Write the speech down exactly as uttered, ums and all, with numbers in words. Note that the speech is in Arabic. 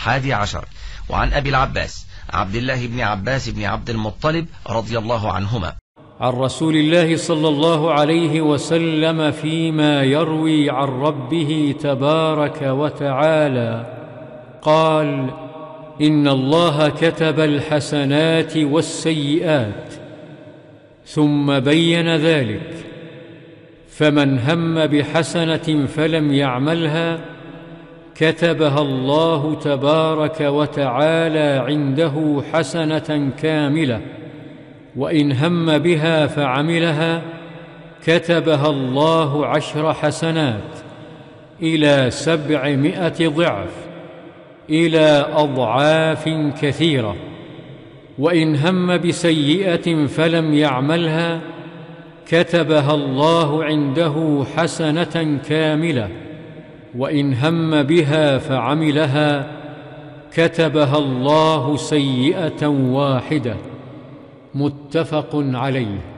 الحادي عشر. وعن أبي العباس عبد الله بن عباس بن عبد المطلب رضي الله عنهما عن رسول الله صلى الله عليه وسلم فيما يروي عن ربه تبارك وتعالى قال: إن الله كتب الحسنات والسيئات، ثم بين ذلك، فمن هم بحسنة فلم يعملها كتبها الله تبارك وتعالى عنده حسنة كاملة، وإن هم بها فعملها كتبها الله عشر حسنات إلى سبعمائة ضعف، إلى أضعاف كثيرة. وإن هم بسيئة فلم يعملها كتبها الله عنده حسنة كاملة، وإن هم بها فعملها كتبها الله سيئة واحدة. متفق عليه.